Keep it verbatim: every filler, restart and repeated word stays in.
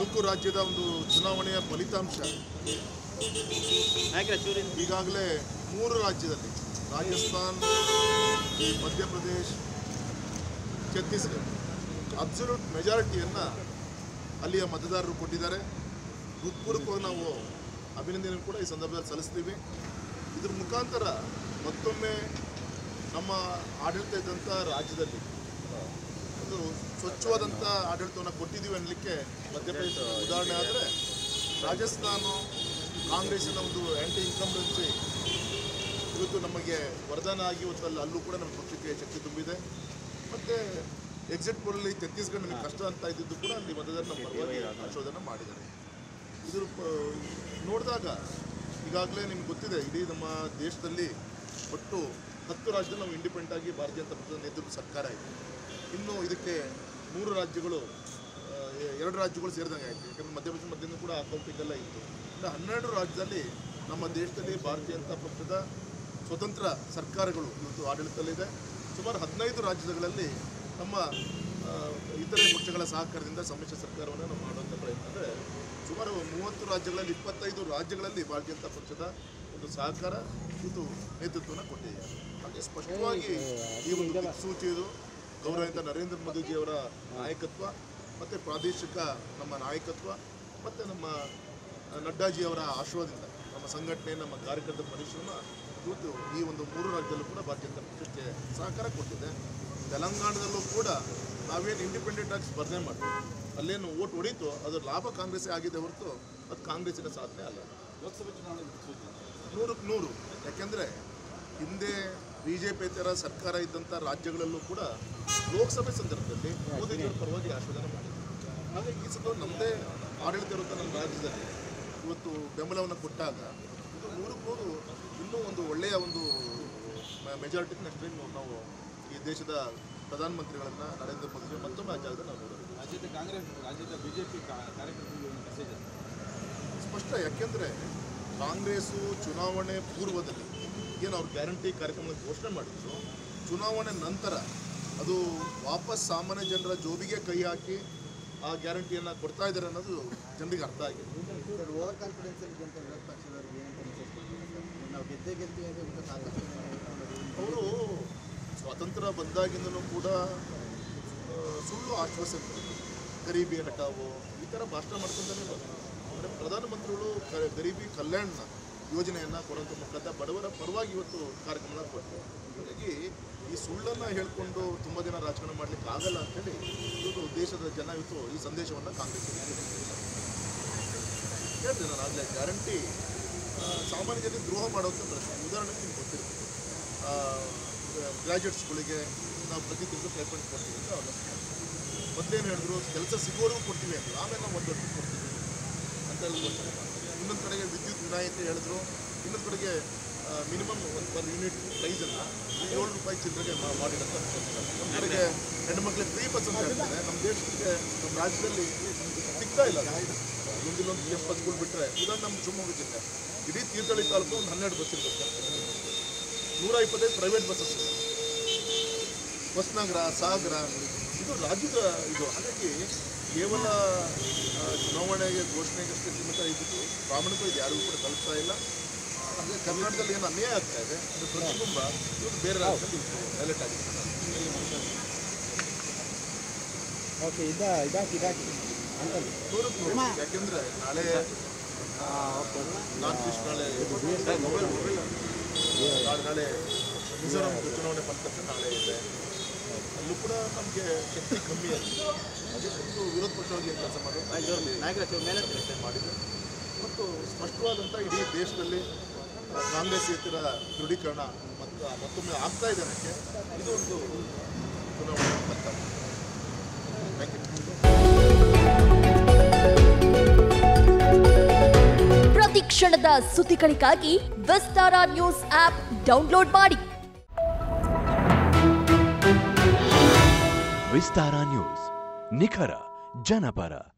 ನಾಲ್ಕು ರಾಜ್ಯದ ಒಂದು ಚುನಾವಣೆಯ ಫಲಿತಾಂಶ ಈಗಾಗಲೇ ಮೂರು ರಾಜ್ಯದಲ್ಲಿ ರಾಜಸ್ಥಾನ್, ಮಧ್ಯಪ್ರದೇಶ್, ಛತ್ತೀಸ್ಗಢ ಅಬ್ಸಲ್ಯೂಟ್ ಮೆಜಾರಿಟಿಯನ್ನು ಅಲ್ಲಿಯ ಮತದಾರರು ಕೊಟ್ಟಿದ್ದಾರೆ. ಹೃತ್ಪೂರ್ವಕವಾಗಿ ನಾವು ಅಭಿನಂದನೆ ಕೂಡ ಈ ಸಂದರ್ಭದಲ್ಲಿ ಸಲ್ಲಿಸ್ತೀವಿ. ಇದ್ರ ಮುಖಾಂತರ ಮತ್ತೊಮ್ಮೆ ನಮ್ಮ ಆಡಳಿತ ಇದ್ದಂಥ ರಾಜ್ಯದಲ್ಲಿ ಒಂದು ಸ್ವಚ್ಛವಾದಂಥ ಆಡಳಿತವನ್ನು ಕೊಟ್ಟಿದ್ದೀವಿ ಅನ್ನಲಿಕ್ಕೆ ಮಧ್ಯಪ್ರದೇಶ ಉದಾಹರಣೆ. ಆದರೆ ರಾಜಸ್ಥಾನ ಕಾಂಗ್ರೆಸ್ಸಿನ ಒಂದು ಆ್ಯಂಟಿ ಇನ್ಕಂಬೆನ್ಸಿ ಇವತ್ತು ನಮಗೆ ವರದಾನ ಆಗಿ ಇವತ್ತು ಅಲ್ಲಿ ಅಲ್ಲೂ ಕೂಡ ನಮ್ಮ ಪಕ್ಷಕ್ಕೆ ಶಕ್ತಿ ತುಂಬಿದೆ. ಮತ್ತು ಎಕ್ಸಿಟ್ ಪೋಲಲ್ಲಿ ಛತ್ತೀಸ್ಗಢ ನಮಗೆ ಕಷ್ಟ ಅಂತ ಇದ್ದಿದ್ದು ಕೂಡ ಅಲ್ಲಿ ಮತದಾರರು ನಮ್ಮ ಪರವಾಗಿ ಆಶೋಧನೆ ಮಾಡಿದ್ದಾರೆ. ಇದ್ರ ನೋಡಿದಾಗ ಈಗಾಗಲೇ ನಿಮ್ಗೆ ಗೊತ್ತಿದೆ, ಇಡೀ ನಮ್ಮ ದೇಶದಲ್ಲಿ ಒಟ್ಟು ಹತ್ತು ರಾಜ್ಯದಲ್ಲಿ ನಾವು ಇಂಡಿಪೆಂಡೆಂಟ್ ಆಗಿ ಭಾರತೀಯ ಜನತಾ ಪಕ್ಷದ ನೇತೃತ್ವ ಸರ್ಕಾರ ಇದೆ. ಇನ್ನು ಇದಕ್ಕೆ ಮೂರು ರಾಜ್ಯಗಳು ಎರಡು ರಾಜ್ಯಗಳು ಸೇರಿದಂಗೆ ಆಯಿತು. ಯಾಕಂದರೆ ಮಧ್ಯಪ್ರದೇಶ ಮಧ್ಯದಿಂದ ಕೂಡ ಅಕೌಂಟಿಂಗ್ ಎಲ್ಲ ಇತ್ತು. ಇನ್ನು ಹನ್ನೆರಡು ರಾಜ್ಯದಲ್ಲಿ ನಮ್ಮ ದೇಶದಲ್ಲಿ ಭಾರತೀಯ ಜನತಾ ಪಕ್ಷದ ಸ್ವತಂತ್ರ ಸರ್ಕಾರಗಳು ಇವತ್ತು ಆಡಳಿತದಲ್ಲಿದೆ. ಸುಮಾರು ಹದಿನೈದು ರಾಜ್ಯಗಳಲ್ಲಿ ನಮ್ಮ ಇತರೆ ಪಕ್ಷಗಳ ಸಹಕಾರದಿಂದ ಸಮ್ಮಿಶ್ರ ಸರ್ಕಾರವನ್ನು ನಾವು ಮಾಡುವಂಥ ಪ್ರಯತ್ನ. ಅಂದರೆ ಸುಮಾರು ಮೂವತ್ತು ರಾಜ್ಯಗಳಲ್ಲಿ ಇಪ್ಪತ್ತೈದು ರಾಜ್ಯಗಳಲ್ಲಿ ಭಾರತೀಯ ಜನತಾ ಪಕ್ಷದ ಒಂದು ಸಹಕಾರ ಇದು ನೇತೃತ್ವವನ್ನು ಕೊಟ್ಟಿದೆ. ಹಾಗೆ ಸ್ಪಷ್ಟವಾಗಿ ಈ ಒಂದು ದಿಕ್ಸೂಚಿ ಇದು ಗೌರವಿತ ನರೇಂದ್ರ ಮೋದಿಜಿಯವರ ನಾಯಕತ್ವ ಮತ್ತು ಪ್ರಾದೇಶಿಕ ನಮ್ಮ ನಾಯಕತ್ವ ಮತ್ತು ನಮ್ಮ ನಡ್ಡಾಜಿಯವರ ಆಶೀರ್ವಾದದಿಂದ ನಮ್ಮ ಸಂಘಟನೆ, ನಮ್ಮ ಕಾರ್ಯಕರ್ತರ ಪರಿಶ್ರಮ ಇವತ್ತು ಈ ಒಂದು ಮೂರು ರಾಜ್ಯದಲ್ಲೂ ಕೂಡ ಭಾರತೀಯ ಜನತಾ ಪಕ್ಷಕ್ಕೆ ಸಹಕಾರ ಕೊಟ್ಟಿದೆ. ತೆಲಂಗಾಣದಲ್ಲೂ ಕೂಡ ನಾವೇನು ಇಂಡಿಪೆಂಡೆಂಟ್ ಆಗಿ ಸ್ಪರ್ಧೆ ಮಾಡ್ತೀವಿ, ಅಲ್ಲೇನು ಓಟ್ ಹೊಡೀತು ಅದರ ಲಾಭ ಕಾಂಗ್ರೆಸ್ಸೇ ಆಗಿದೆ ಹೊರತು ಅದು ಕಾಂಗ್ರೆಸ್ಸಿನ ಸಾಧನೆ ಅಲ್ಲ. ಲೋಕಸಭೆ ಚುನಾವಣೆ ನೂರಕ್ಕೆ ನೂರು. ಯಾಕೆಂದರೆ ಹಿಂದೆ ಬಿ ಜೆ ಪಿ ಥರ ಸರ್ಕಾರ ಇದ್ದಂಥ ರಾಜ್ಯಗಳಲ್ಲೂ ಕೂಡ ಲೋಕಸಭೆ ಸಂದರ್ಭದಲ್ಲಿ ಮೋದಿಜಿಯವರ ಪರವಾಗಿ ಆಶೀರ್ವಾದ ಮಾಡಿದ್ರು. ಹಾಗಾಗಿ ಈ ಸಲ ನಮ್ಮದೇ ಆಡಳಿತ ಇರುವಂಥ ನಮ್ಮ ರಾಜ್ಯದಲ್ಲಿ ಇವತ್ತು ಬೆಂಬಲವನ್ನು ಕೊಟ್ಟಾಗ ಇದು ನೂರಕ್ಕೆ ನೂರು ಇನ್ನೂ ಒಂದು ಒಳ್ಳೆಯ ಒಂದು ಮೆಜಾರಿಟಿ ನೆಕ್ಸ್ಟ್ ಟೈಮ್ ನಾವು ಈ ದೇಶದ ಪ್ರಧಾನಮಂತ್ರಿಗಳನ್ನು ನರೇಂದ್ರ ಮೋದಿ ಮತ್ತೊಮ್ಮೆ ಆ ಜಾಗದಲ್ಲಿ ನಾವು ನೋಡೋದು. ರಾಜ್ಯದ ಕಾಂಗ್ರೆಸ್ ರಾಜ್ಯದ ಬಿ ಜೆ ಪಿ ಕಾರ್ಯಕರ್ತರಿಗೆ ಮೆಸೇಜ್ ಸ್ಪಷ್ಟ. ಯಾಕೆಂದರೆ ಕಾಂಗ್ರೆಸ್ಸು ಚುನಾವಣೆ ಪೂರ್ವದಲ್ಲಿ ಏನು ಅವ್ರು ಗ್ಯಾರಂಟಿ ಕಾರ್ಯಕ್ರಮದ ಘೋಷಣೆ ಮಾಡಿದ್ರು, ಚುನಾವಣೆ ನಂತರ ಅದು ವಾಪಸ್ ಸಾಮಾನ್ಯ ಜನರ ಜೋಬಿಗೆ ಕೈ ಹಾಕಿ ಆ ಗ್ಯಾರಂಟಿಯನ್ನು ಕೊಡ್ತಾ ಇದ್ದಾರೆ ಅನ್ನೋದು ಜನರಿಗೆ ಅರ್ಥ ಆಗಿದೆ. ಓವರ್ ಕಾನ್ಫಿಡೆನ್ಸ್ ನಾವು ಗೆದ್ದೆ ಗೆದ್ದೆ ಅವರು ಸ್ವಾತಂತ್ರ್ಯ ಬಂದಾಗಿಂದಲೂ ಕೂಡ ಸುಳ್ಳು ಆಶ್ವಾಸನೆ, ಗರೀಬಿ ಹಟಾವು ಈ ಥರ ಭಾಷಣ ಮಾಡ್ಕೊಂತಾನೆ ಬಂದರು. ಅಂದರೆ ಪ್ರಧಾನಮಂತ್ರಿಗಳು ಕ ಗರೀಬಿ ಕಲ್ಯಾಣ ಯೋಜನೆಯನ್ನು ಕೊಡುವಂಥ ಮುಖಾಂತರ ಬಡವರ ಪರವಾಗಿ ಇವತ್ತು ಕಾರ್ಯಕ್ರಮ ಕೊಟ್ಟರು. ಹಾಗಾಗಿ ಈ ಸುಳ್ಳನ್ನು ಹೇಳ್ಕೊಂಡು ತುಂಬ ದಿನ ರಾಜಕಾರಣ ಮಾಡಲಿಕ್ಕೆ ಆಗಲ್ಲ ಅಂತೇಳಿ ಇವತ್ತು ದೇಶದ ಜನ ಇವತ್ತು ಈ ಸಂದೇಶವನ್ನು ಕಾಂಗ್ರೆಸ್ ಹೇಳ್ತೀನಿ. ನಾನು ಆಗಲೇ ಗ್ಯಾರಂಟಿ ಸಾಮಾನ್ಯ ಜನರಿಗೆ ದ್ರೋಹ ಮಾಡುವಂಥ ಪ್ರಶ್ನೆ. ಉದಾಹರಣೆಗೆ ನಿಮ್ಗೆ ಗೊತ್ತಿರುತ್ತೆ, ಗ್ರ್ಯಾಜುಯೇಟ್ಸ್ಗಳಿಗೆ ನಾವು ಪ್ರತಿ ತಿಂಗಳು ಪ್ಲೇಸ್ಮೆಂಟ್ ಕೊಡ್ತೀವಿ ಅಂತ ಅವ್ರು ಮೊದಲೇನು ಹೇಳಿದ್ರು, ಕೆಲಸ ಸಿಗೋರಿಗೂ ಕೊಡ್ತೀವಿ ಅಂತ, ಆಮೇಲೆ ನಾವು ಒಂದು ವರ್ಷಕ್ಕೆ ಕೊಡ್ತೀವಿ ಅಂತ ಹೇಳಿ ಘೋಷಣೆ ಮಾಡ್ತೀವಿ. ಇನ್ನೊಂದು ಕಡೆಗೆ ವಿದ್ಯುತ್ ವಿನಾಯಿತಿ ಹೇಳಿದ್ರು, ಇನ್ನೊಂದು ಕಡೆಗೆ ಮಿನಿಮಮ್ ಒಂದು ಪರ್ ಯೂನಿಟ್ ಪ್ರೈಸನ್ನು ಏಳು ರೂಪಾಯಿ ಚಿಲ್ಲರೆಗೆ ಮಾಡಿಡಂತ. ನಮ್ಮ ಕಡೆಗೆ ಹೆಣ್ಮಕ್ಳಿಗೆ ಫ್ರೀ ಬಸ್ ಅಂತ ಹೇಳ್ತಾರೆ. ನಮ್ಮ ದೇಶಕ್ಕೆ ನಮ್ಮ ರಾಜ್ಯದಲ್ಲಿ ಸಿಗ್ತಾ ಇಲ್ಲ. ಒಂದಿಲ್ಲೊಂದು ಎಪ್ಪತ್ತು ಬಿಟ್ಟರೆ ಉದಾಹರಣೆ ನಮ್ಮ ಶಿವಮೊಗ್ಗ ಜಿಲ್ಲೆ ಇಡೀ ತೀರ್ಥಹಳ್ಳಿ ತಾಲೂಕು ಒಂದು ಹನ್ನೆರಡು ಬಸ್ ಇರುತ್ತೆ, ನೂರ ಇಪ್ಪತ್ತೈದು ಪ್ರೈವೇಟ್ ಬಸ್ಸಸ್ ಇದೆ. ಹೊಸನಗರ, ಸಾಗರ ಇದು ರಾಜ್ಯದ ಇದು. ಹಾಗಾಗಿ ಕೇವಲ ಚುನಾವಣೆಗೆ ಘೋಷಣೆಗಷ್ಟೇ ಸೀಮಿತ ಇದ್ದಿದ್ದು ಪ್ರಾಮಾಣಿಕವಾಗಿ ಯಾರಿಗೂ ಕೂಡ ತಲುಪ್ತಾ ಇಲ್ಲ. ಹಾಗೆ ಕರ್ನಾಟಕದಲ್ಲಿ ಏನು ಅನ್ಯಾಯ ಆಗ್ತಾ ಇದೆ ಅದು ಪ್ರತಿಬಿಂಬ ಇವತ್ತು ಬೇರೆ ರಾಜ್ಯದಲ್ಲಿ ಹೈಲೈಟ್ ಆಗಿದೆ. ಓಕೆ, ಇದಾ ಇದಾಕಿ ಇದಾಕಿ ಯಾಕೆಂದರೆ ನಾಳೆ ನಾರ್ತ್ ಈಸ್ಟ್ ನಾಳೆ ನಾಳೆ ಮಿಜೋರಾಂ ಚುನಾವಣೆ ಫಲಿತಾಂಶ ನಾಳೆ ಇದೆ. ಅಲ್ಲೂ ಕೂಡ ನಮಗೆ ಶಕ್ತಿ ಕಮ್ಮಿ ಆಗಿದೆ. ಅದಕ್ಕೊಂದು ವಿರೋಧ ಪಕ್ಷವಾಗಿ ಕೆಲಸ ಮಾಡೋದು ಮಾಡಿದೆ. ಮತ್ತು ಸ್ಪಷ್ಟವಾದಂಥ ಇಡೀ ದೇಶದಲ್ಲಿ ಕಾಂಗ್ರೆಸ್ಸೇತರ ದೃಢೀಕರಣ ಮತ್ತು ಮತ್ತೊಮ್ಮೆ ಆಗ್ತಾ ಇದೆ ಅನ್ನೋಕ್ಕೆ ಇದು ಒಂದು ಚುನಾವಣೆ ಫಲಿತಾಂಶ. Thank you. ಪ್ರತಿ ಕ್ಷಣದ ಸುದ್ದಿಗಳಿಗಾಗಿ ವಿಸ್ತಾರ ನ್ಯೂಸ್ ಆಪ್ ಡೌನ್ಲೋಡ್ ಮಾಡಿ. ವಿಸ್ತಾರ ನ್ಯೂಸ್, ನಿಖರ ಜನಪರ.